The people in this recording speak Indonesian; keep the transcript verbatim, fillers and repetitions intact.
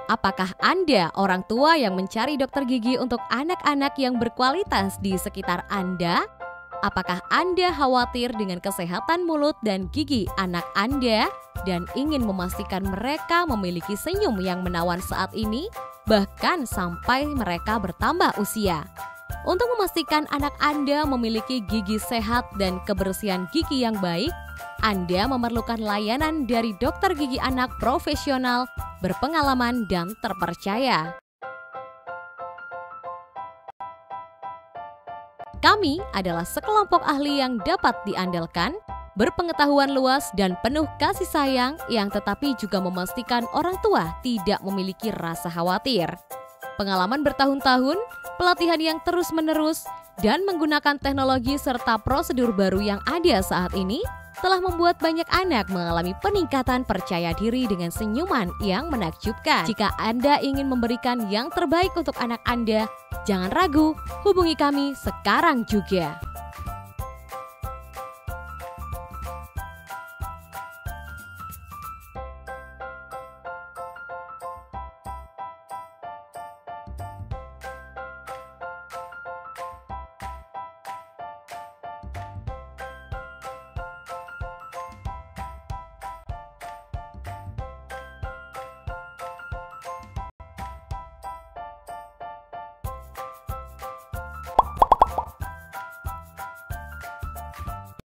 Apakah Anda orang tua yang mencari dokter gigi untuk anak-anak yang berkualitas di sekitar Anda? Apakah Anda khawatir dengan kesehatan mulut dan gigi anak Anda dan ingin memastikan mereka memiliki senyum yang menawan saat ini, bahkan sampai mereka bertambah usia? Untuk memastikan anak Anda memiliki gigi sehat dan kebersihan gigi yang baik, Anda memerlukan layanan dari dokter gigi anak profesional, berpengalaman, dan terpercaya. Kami adalah sekelompok ahli yang dapat diandalkan, berpengetahuan luas dan penuh kasih sayang yang tetapi juga memastikan orang tua tidak memiliki rasa khawatir. Pengalaman bertahun-tahun, pelatihan yang terus-menerus, dan menggunakan teknologi serta prosedur baru yang ada saat ini telah membuat banyak anak mengalami peningkatan percaya diri dengan senyuman yang menakjubkan. Jika Anda ingin memberikan yang terbaik untuk anak Anda, jangan ragu, hubungi kami sekarang juga.